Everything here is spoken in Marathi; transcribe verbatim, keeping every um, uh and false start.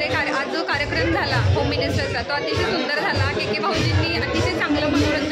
मध्ये आज जो कार्यक्रम झाला होम मिनिस्टरचा तो अतिशय सुंदर झाला. के के भाऊजींनी अतिशय चांगलं मनोरंजन